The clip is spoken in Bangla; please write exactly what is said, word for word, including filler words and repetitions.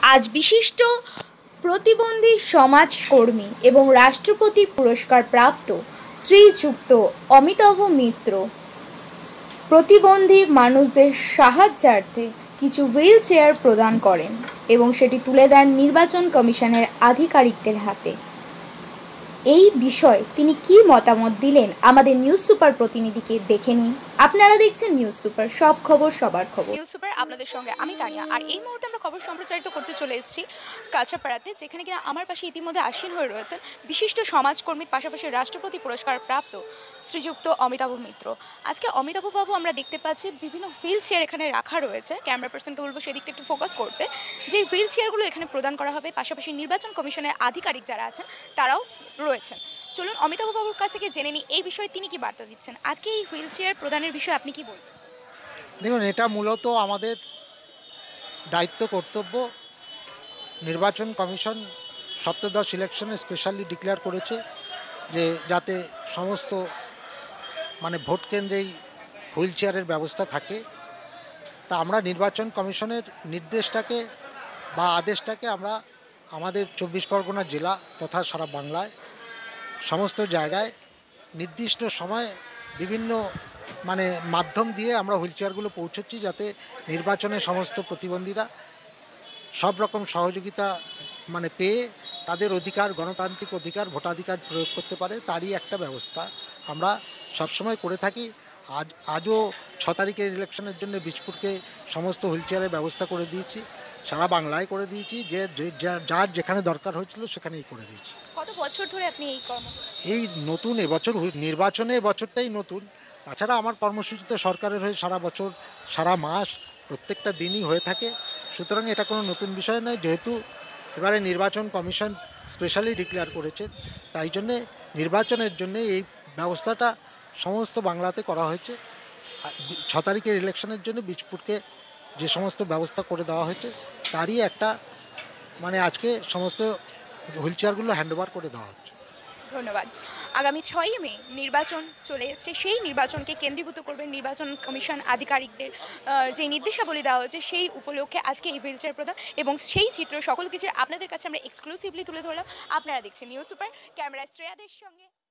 আজ বিশিষ্ট প্রতিবন্ধী সমাজকর্মী এবং রাষ্ট্রপতি পুরস্কার প্রাপ্ত শ্রীযুক্ত অমিতাভ মিত্র প্রতিবন্ধী মানুষদের সাহায্যার্থে কিছু হুইল চেয়ার প্রদান করেন এবং সেটি তুলে দেন নির্বাচন কমিশনের আধিকারিকদের হাতে। এই বিষয়ে তিনি কি মতামত দিলেন আমাদের নিউজ সুপার প্রতিনিধিকে দেখে নিন। আপনারা দেখছেন নিউজ সুপার, সব খবর সবার খবর। নিউজ সুপার আপনাদের সঙ্গে আমি তানিয়া। আর এই মুহূর্তে আমরা খবর সম্প্রচারিত করতে চলে এসেছি কাছাপাড়াতে, যেখানে কিনা আমার পাশে ইতিমধ্যে আসীন হয়ে রয়েছেন বিশিষ্ট সমাজকর্মীর পাশাপাশি রাষ্ট্রপতি পুরস্কার প্রাপ্ত শ্রীযুক্ত অমিতাভ মিত্র। আজকে অমিতাভ বাবু আমরা দেখতে পাচ্ছি বিভিন্ন হুইল চেয়ার এখানে রাখা রয়েছে। ক্যামেরা পার্সনকে বলবো সেদিকটা একটু ফোকাস করতে, যে হুইল চেয়ারগুলো এখানে প্রদান করা হবে। পাশাপাশি নির্বাচন কমিশনের আধিকারিক যারা আছেন তারাও রয়েছেন। চলুন অমিতাভ বাবুর কাছ থেকে জেনে নিই এই বিষয়ে তিনি কি বার্তা দিচ্ছেন। আজকে এই হুইল চেয়ার প্রদানের বিষয়ে আপনি কি বলবেন? দেখুন, এটা মূলত আমাদের দায়িত্ব কর্তব্য। নির্বাচন কমিশন সপ্তদশ ইলেকশনে স্পেশালি ডিক্লেয়ার করেছে যে যাতে সমস্ত মানে ভোট কেন্দ্রেই হুইল চেয়ারের ব্যবস্থা থাকে। তা আমরা নির্বাচন কমিশনের নির্দেশটাকে বা আদেশটাকে আমরা আমাদের চব্বিশ পরগনা জেলা তথা সারা বাংলায় সমস্ত জায়গায় নির্দিষ্ট সময় বিভিন্ন মানে মাধ্যম দিয়ে আমরা হুইল চেয়ারগুলো পৌঁছচ্ছি, যাতে নির্বাচনে সমস্ত প্রতিবন্ধীরা সব রকম সহযোগিতা মানে পেয়ে তাদের অধিকার, গণতান্ত্রিক অধিকার, ভোটাধিকার প্রয়োগ করতে পারে, তারই একটা ব্যবস্থা আমরা সবসময় করে থাকি। আজ আজও ছ তারিখের ইলেকশনের জন্য বীজপুরকে সমস্ত হুইল চেয়ারের ব্যবস্থা করে দিয়েছি, সারা বাংলায় করে দিয়েছি, যে যার যেখানে দরকার হয়েছিল সেখানেই করে দিয়েছি। কত বছর ধরে আপনি এই কর্ম? এই নতুন এবছর নির্বাচনে বছরটাই নতুন। তাছাড়া আমার কর্মসূচিতে সরকারের হয়ে সারা বছর সারা মাস প্রত্যেকটা দিনই হয়ে থাকে, সুতরাং এটা কোনো নতুন বিষয় নয়। যেহেতু এবারে নির্বাচন কমিশন স্পেশালি ডিক্লেয়ার করেছে, তাই জন্যে নির্বাচনের জন্যে এই ব্যবস্থাটা সমস্ত বাংলাতে করা হয়েছে। ছ তারিখের ইলেকশনের জন্য বীজপুরকে যে সমস্ত ব্যবস্থা করে দেওয়া হয়েছে তারই একটা মানে আজকে সমস্ত হুইল চেয়ারগুলো হ্যান্ডওভার করে দেওয়া হচ্ছে। ধন্যবাদ। আগামী ছয়ই মে নির্বাচন চলে এসেছে, সেই নির্বাচনকে কেন্দ্রীভূত করবেন নির্বাচন কমিশন আধিকারিকদের যে নির্দেশাবলী দেওয়া হয়েছে, সেই উপলক্ষে আজকে এই হুইল চেয়ার প্রদান এবং সেই চিত্র সকল কিছু আপনাদের কাছে আমরা এক্সক্লুসিভলি তুলে ধরলাম। আপনারা দেখছেন নিউজ সুপার, ক্যামেরা শ্রেয়াদের সঙ্গে।